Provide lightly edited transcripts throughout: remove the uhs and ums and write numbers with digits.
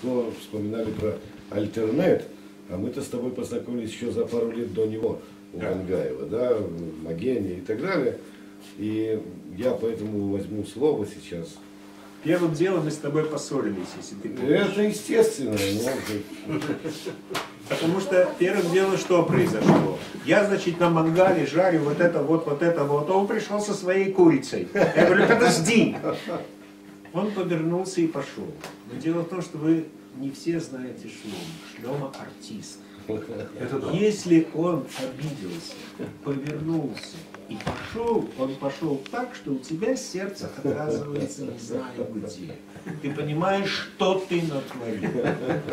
вспоминали про Альтернет, а мы-то с тобой познакомились еще за пару лет до него у Мангаева, да, Магения и так далее. И я поэтому возьму слово сейчас. Первым делом мы с тобой поссорились, если ты помнишь. Это естественно. Потому что первым делом что произошло? Я, значит, на мангале жарю вот это вот, а он пришел со своей курицей. Я говорю, подожди! Он повернулся и пошел. Но дело в том, что вы не все знаете Шлома. Шлома артист. Если он обиделся, повернулся и пошел, он пошел так, что у тебя сердце оказывается не знаю где. Ты понимаешь, что ты натворил.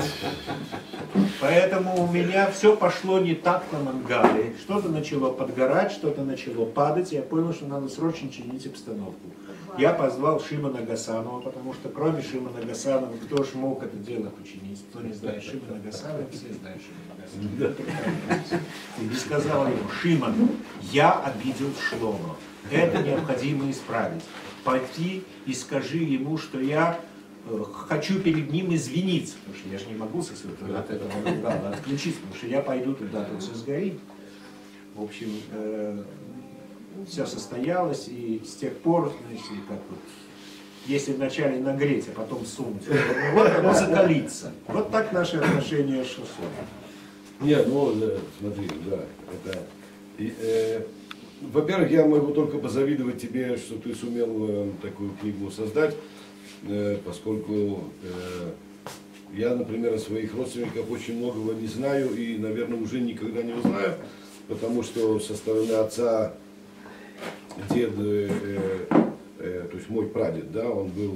Поэтому у меня все пошло не так на мангале. Что-то начало подгорать, что-то начало падать. Я понял, что надо срочно чинить обстановку. Я позвал Шимона Гасанова, потому что кроме Шимона Гасанова, кто же мог это дело починить? Кто не знает Шимона Гасанова, все знают Шимона Гасанова. И сказал ему: Шимон, я обидел Шлома. Это необходимо исправить. Пойди и скажи ему, что я хочу перед ним извиниться. Потому что я же не могу от этого мангала отключиться, потому что я пойду туда, тут все сгорит. В общем, все состоялось, и с тех пор, знаете, как вот, если вначале нагреть, а потом сунуть, вот оно закалится. Вот так наши отношения с шашлыком. Нет, ну, смотри, да, это... во-первых, я могу только позавидовать тебе, что ты сумел такую книгу создать, поскольку я, например, о своих родственниках очень многого не знаю и, наверное, уже никогда не узнаю, потому что со стороны отца дед, то есть мой прадед, да, он был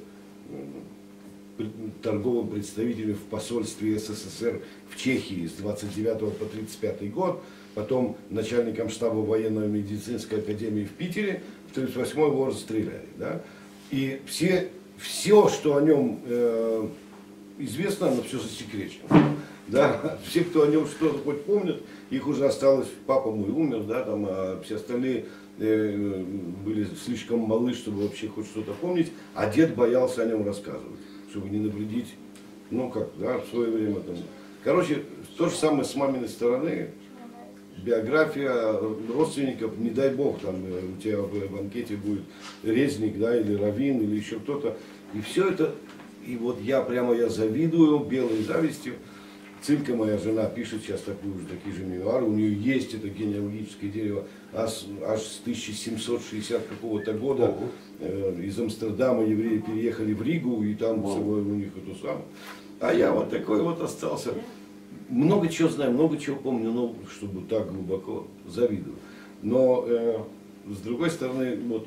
торговым представителем в посольстве СССР в Чехии с 29 по 35 год, потом начальником штаба военно-медицинской академии в Питере, в 1938 его расстреляли. Да? И все, что о нем известно, оно все засекречено. Да? Все, кто о нем что-то хоть помнят, их уже осталось, папа мой умер, да, там, а все остальные были слишком малы, чтобы вообще хоть что-то помнить, а дед боялся о нем рассказывать, чтобы не навредить, ну как, да, в свое время там. Короче, то же самое с маминой стороны, биография родственников, не дай бог, там у тебя в анкете будет резник, да, или раввин, или еще кто-то, и все это, и вот я завидую белой завистью. Цилька, моя жена, пишет сейчас такие же мемуары, у нее есть это генеалогическое дерево аж с 1760 какого-то года. Из Амстердама евреи переехали в Ригу, и там у них это самое. А я вот такой вот остался. Много чего знаю, много чего помню, но чтобы так глубоко завидую. Но с другой стороны, вот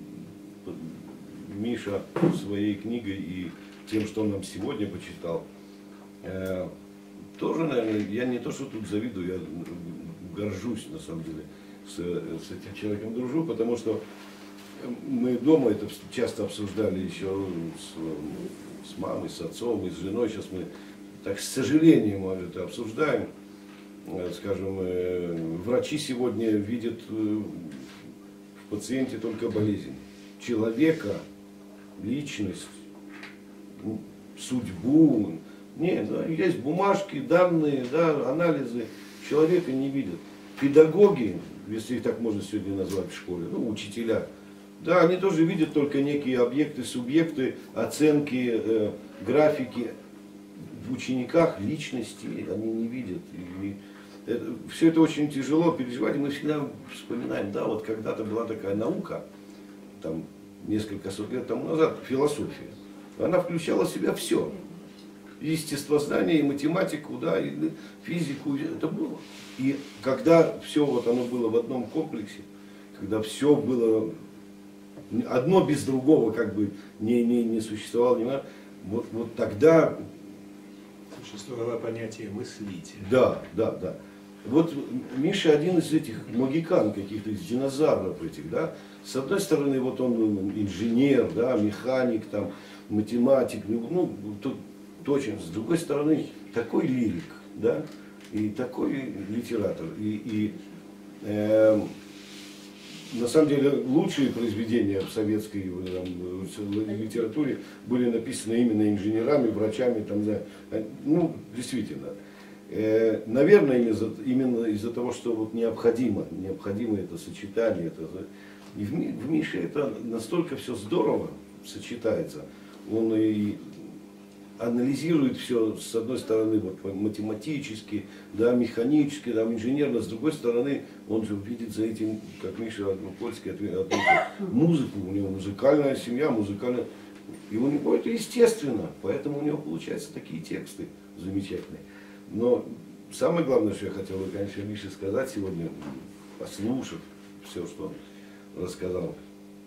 Миша своей книгой и тем, что он нам сегодня почитал, тоже, наверное, я не то, что тут завидую, я горжусь, на самом деле, с этим человеком дружу, потому что мы дома это часто обсуждали еще с мамой, с отцом и с женой. Сейчас мы так с сожалением это обсуждаем. Скажем, врачи сегодня видят в пациенте только болезнь. Человека, личность, судьбу. Нет, да, есть бумажки, данные, да, анализы, человека не видят. Педагоги, если их так можно сегодня назвать в школе, ну, учителя, да, они тоже видят только некие объекты, субъекты, оценки, графики. В учениках личности они не видят. Все это очень тяжело переживать, и мы всегда вспоминаем, да, вот когда-то была такая наука, там, несколько сот лет тому назад, философия. Она включала в себя все. Естествознание, и математику, да, и физику, это было. И когда все вот оно было в одном комплексе, когда все было одно без другого, как бы не существовало, вот тогда существовало понятие мыслителя. Да, да, да. Вот Миша один из этих магикан каких-то, из динозавров этих, да. С одной стороны, вот он инженер, да, механик, там, математик, ну, точно. С другой стороны, такой лирик, да, и такой литератор. на самом деле лучшие произведения в советской литературе были написаны именно инженерами, врачами. Там, да, ну, действительно. Наверное, именно из-за того, что вот необходимо это сочетание. И в Мише это настолько все здорово сочетается. Он и анализирует все, с одной стороны, вот, математически, да, механически, да, инженерно, с другой стороны, он же видит за этим, как Миша Польский отметил, музыку, у него музыкальная семья, музыкальная, и у него это естественно, поэтому у него получаются такие тексты замечательные. Но самое главное, что я хотел бы, конечно, Мише сказать сегодня, послушав все, что он рассказал,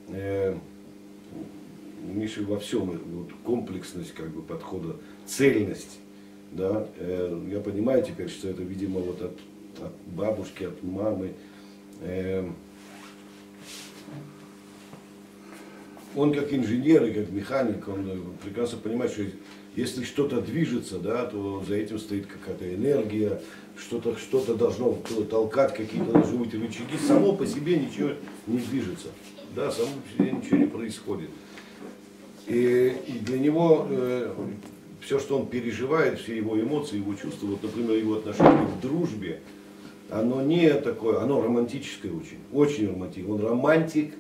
Миша во всем, вот, комплексность как бы подхода, цельность, да, я понимаю теперь, что это, видимо, вот от бабушки, от мамы. Он как инженер и как механик, он прекрасно понимает, что если что-то движется, да, то за этим стоит какая-то энергия, что-то должно толкать, какие-то должны быть рычаги, само по себе ничего не движется, да, само по себе ничего не происходит. И для него все, что он переживает, все его эмоции, его чувства, вот, например, его отношение к дружбе, оно не такое, оно романтическое очень, очень романтическое. Он романтик,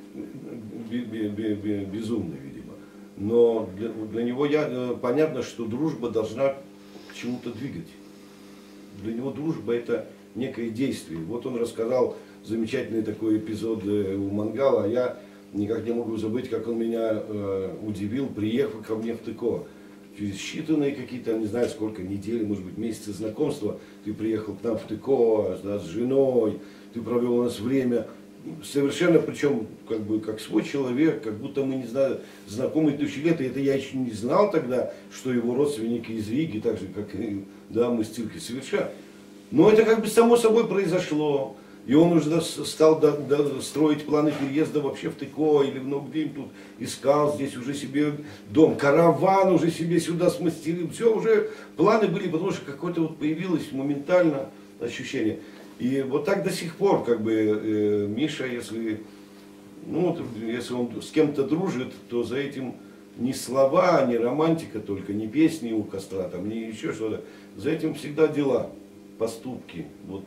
безумный, видимо. Но для него понятно, что дружба должна к чему-то двигать. Для него дружба это некое действие. Вот он рассказал замечательный такой эпизод у Мангала, а я никак не могу забыть, как он меня удивил, приехал ко мне в ТКО. Через считанные какие-то, не знаю сколько, недели, может быть, месяцы знакомства, ты приехал к нам в ТКО, да, с женой, ты провел у нас время. Совершенно, причем, как бы, как свой человек, как будто мы, не знаю, знакомы тысячи лет, и это я еще не знал тогда, что его родственники из Риги, так же, как и, да, мы с Тилки, совершенно. Но это как бы само собой произошло. И он уже стал строить планы переезда вообще в ТКО или в Ногдим, тут искал здесь уже себе дом, караван уже себе сюда смастерил. Все, уже планы были, потому что какое-то вот появилось моментально ощущение. И вот так до сих пор, как бы, Миша, если он с кем-то дружит, то за этим не слова, не романтика только, не песни у костра, там, не еще что-то. За этим всегда дела, поступки. Вот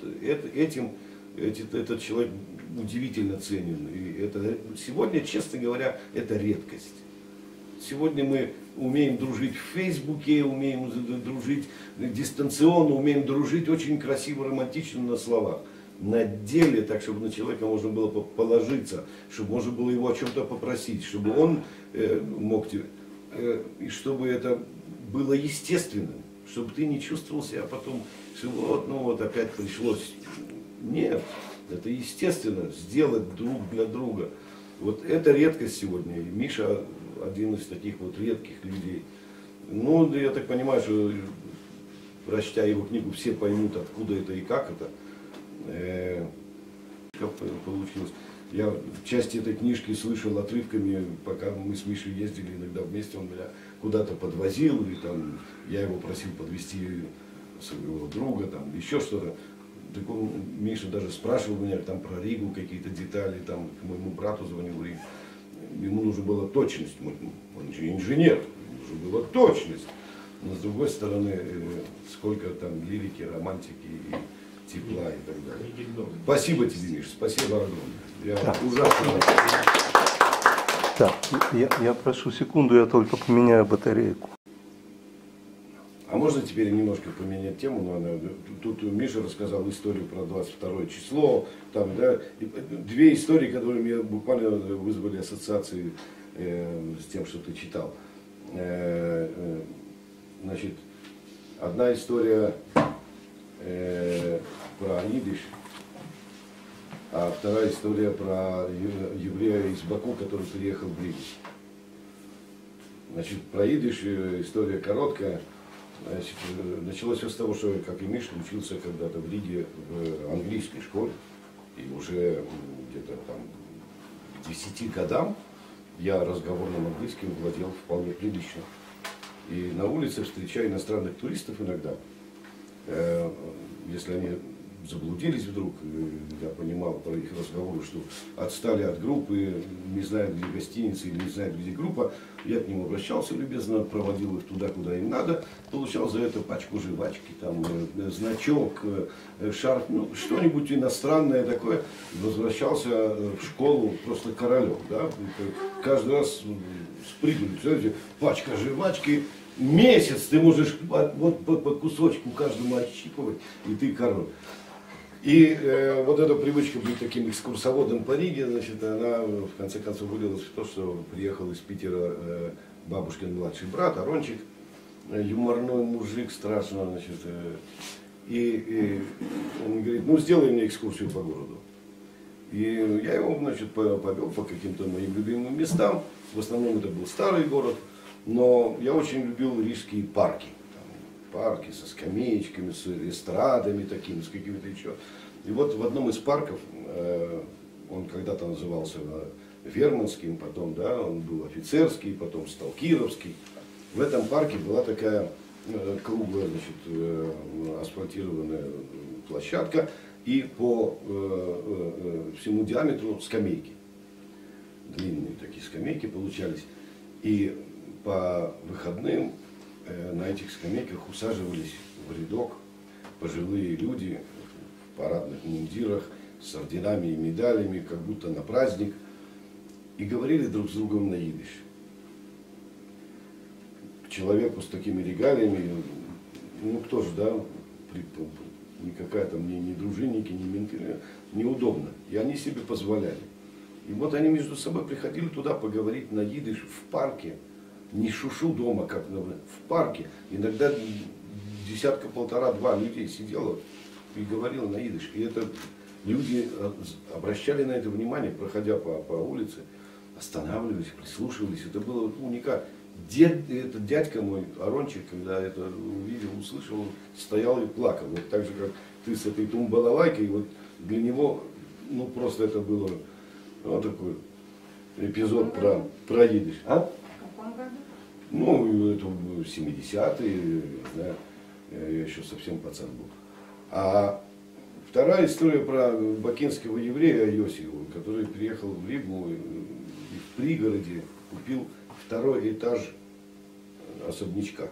этот человек удивительно ценен. И это, сегодня, честно говоря, это редкость. Сегодня мы умеем дружить в Фейсбуке, умеем дружить дистанционно, умеем дружить очень красиво, романтично на словах. На деле, так, чтобы на человека можно было положиться, чтобы можно было его о чем-то попросить, чтобы он мог тебе, и чтобы это было естественным, чтобы ты не чувствовал себя потом, что вот опять пришлось. Нет, это естественно, сделать друг для друга. Вот это редкость сегодня. И Миша один из таких вот редких людей. Ну, я так понимаю, что прочтя его книгу, все поймут, откуда это и как это. Как получилось. Я часть этой книжки слышал отрывками, пока мы с Мишей ездили иногда вместе, он меня куда-то подвозил, или там я его просил подвезти своего друга, там еще что-то. Так он, Миша даже спрашивал меня там про Ригу, какие-то детали, там к моему брату звонил в Ригу. Ему нужна была точность, он же инженер, нужна была точность. Но с другой стороны, сколько там лирики, романтики и тепла и так далее. Спасибо тебе, Миша, спасибо огромное. Я ужасно. Так, я прошу секунду, я только поменяю батарейку. А можно теперь немножко поменять тему? Тут Миша рассказал историю про 22 число. Там, да, две истории, которые мне буквально вызвали ассоциации с тем, что ты читал. Значит, одна история про идиш, а вторая история про еврея из Баку, который приехал в Ригу. Значит, про идиш история короткая. Значит, началось все с того, что, как и Миша, учился когда-то в Риге в английской школе. И уже где-то там к 10 годам я разговорным английским владел вполне прилично. И на улице встречаю иностранных туристов иногда, если они заблудились вдруг, я понимал по их разговору, что отстали от группы, не знают, где гостиница или не знают, где группа. Я к ним обращался любезно, проводил их туда, куда им надо, получал за это пачку жвачки, там, значок, шарф, ну, что-нибудь иностранное такое. Возвращался в школу просто королем, да? Каждый раз спрыгивали, знаете, пачка жвачки. Месяц ты можешь вот по кусочку каждому отщипывать, и ты король. И вот эта привычка быть таким экскурсоводом по Риге, значит, она в конце концов вылилась в то, что приехал из Питера бабушкин младший брат, Арончик, юморной мужик, страшно, значит, и он говорит, ну сделай мне экскурсию по городу. И я его, значит, повел по каким-то моим любимым местам, в основном это был старый город, но я очень любил рижские парки. Парки со скамеечками, с эстрадами такими, с какими-то еще. И вот в одном из парков, он когда-то назывался Верманским, потом, да, он был офицерский, потом стал Кировский. В этом парке была такая круглая, значит, асфальтированная площадка и по всему диаметру скамейки. Длинные такие скамейки получались. И по выходным на этих скамейках усаживались в рядок пожилые люди в парадных мундирах с орденами и медалями, как будто на праздник, и говорили друг с другом на идиш. К человеку с такими регалиями, ну кто же, да, никакая там ни дружинники, ни менты, неудобно. И они себе позволяли. И вот они между собой приходили туда поговорить на идиш в парке. Не шушу дома, как в парке. Иногда десятка, полтора, два людей сидело и говорило на идиш. И это люди обращали на это внимание, проходя по улице, останавливались, прислушивались. Это было уникально. Этот дядька мой, Арончик, когда это увидел, услышал, он стоял и плакал. Вот так же, как ты с этой тумбалалайкой, вот для него, ну просто это было вот такой эпизод про идиш. А? Ну, это 70-е, да, я еще совсем пацан был. А вторая история про бакинского еврея Йосифа, который приехал в Ригу и в пригороде купил второй этаж особнячка.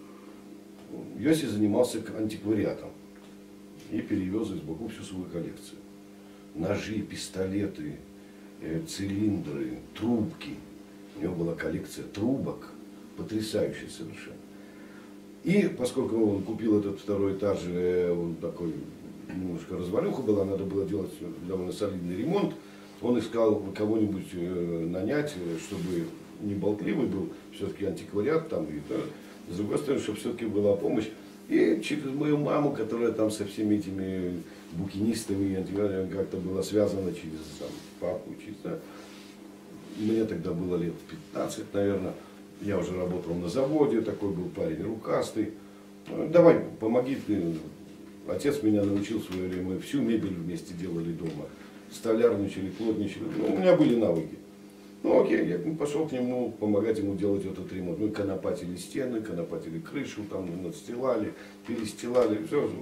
Йосиф занимался антиквариатом и перевез из Баку всю свою коллекцию. Ножи, пистолеты, цилиндры, трубки. У него была коллекция трубок, потрясающая совершенно. И поскольку он купил этот второй этаж, он такой, немножко развалюха была, надо было делать довольно солидный ремонт, он искал кого-нибудь нанять, чтобы не болтливый был, все-таки антиквариат там, и, да, с другой стороны, чтобы все-таки была помощь. И через мою маму, которая там со всеми этими букинистами как-то была связана через там, папу, через, да. Мне тогда было лет 15, наверное. Я уже работал на заводе, такой был парень рукастый. Давай, помоги ты. Отец меня научил в свое время, мы всю мебель вместе делали дома. Столярничали, плотничали. Ну, у меня были навыки. Ну окей, я пошел к нему помогать ему делать этот ремонт. Мы конопатили стены, конопатили крышу, там надстилали, перестилали, все.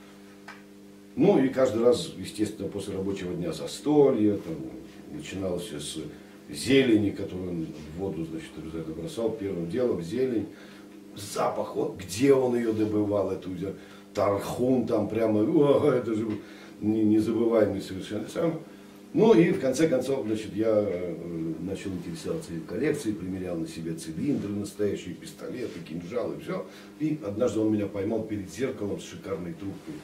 Ну и каждый раз, естественно, после рабочего дня застолье, там, начиналось с зелени, которую он в воду, значит, обязательно бросал, первым делом зелень, запах, вот где он ее добывал, эту тархун там прямо, это же незабываемый совершенно сам. Ну и в конце концов, значит, я начал интересоваться их коллекцией, примерял на себя цилиндры настоящие, пистолеты, кинжалы, все. И однажды он меня поймал перед зеркалом с шикарной трубкой.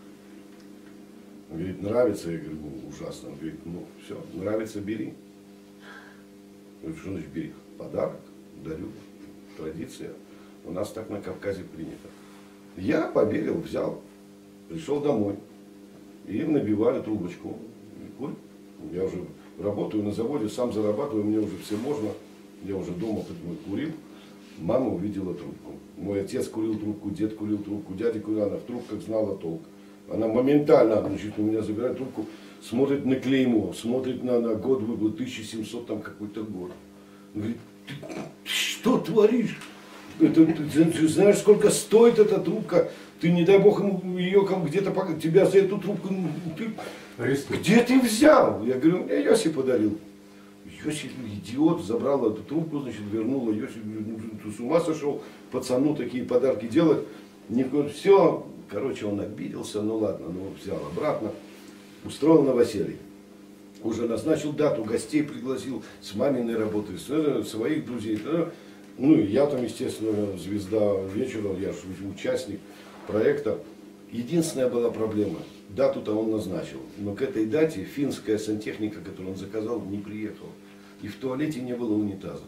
Он говорит, нравится? Я говорю, ну, ужасно. Он говорит, ну все, нравится, бери. Я говорю, что значит бери? Подарок, дарю, традиция. У нас так на Кавказе принято. Я поверил, взял, пришел домой. И набивали трубочку. Курь. Я уже работаю на заводе, сам зарабатываю, мне уже все можно. Я уже дома курил. Мама увидела трубку. Мой отец курил трубку, дед курил трубку, дядя курил, она в трубках знала толк. Она моментально, значит, у меня забирает трубку, смотрит на клеймо, смотрит на год выпал, 1700 там какой-то год. Говорит, ты что творишь? ты знаешь, сколько стоит эта трубка? Ты, не дай бог, ее где-то, тебя за эту трубку, где ты взял? Я говорю, мне Йосиф подарил. Йосиф, идиот, забрал эту трубку, значит, вернул ее. Йосиф, ты с ума сошел, пацану такие подарки делать. Все, короче, он обиделся, ну ладно, ну взял обратно, устроил новоселье. Уже назначил дату, гостей пригласил с маминой работы, своих друзей. Ну и я там, естественно, звезда вечера, я же участник проекта. Единственная была проблема, дату-то он назначил, но к этой дате финская сантехника, которую он заказал, не приехала. И в туалете не было унитаза.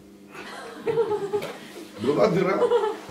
Была дыра.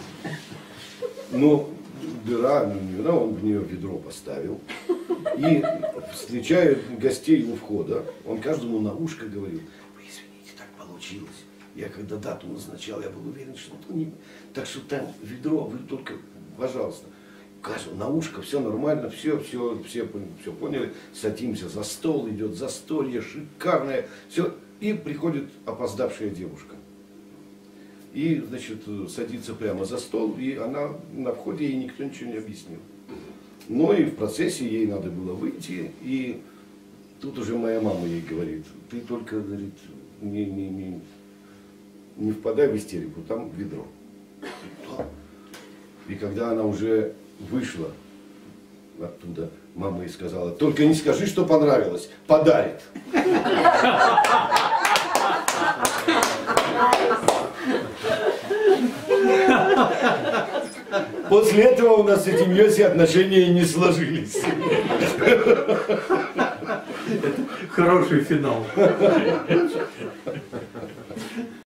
Но дыра, он в нее ведро поставил. И, встречая гостей у входа, он каждому на ушко говорил: вы извините, так получилось. Я когда дату назначал, я был уверен, что это не... Так что там ведро, вы только, пожалуйста. Каждому на ушко, все нормально, все поняли. Садимся за стол, идет застолье, шикарное. Все. И приходит опоздавшая девушка. И, значит, садится прямо за стол, и она на входе, ей никто ничего не объяснил. Но и в процессе ей надо было выйти, и тут уже моя мама ей говорит: ты только, говорит, не впадай в истерику, там ведро. И когда она уже вышла оттуда, мама ей сказала: только не скажи, что понравилось, подарит. После этого у нас с этим Йоси отношения не сложились. Хороший финал.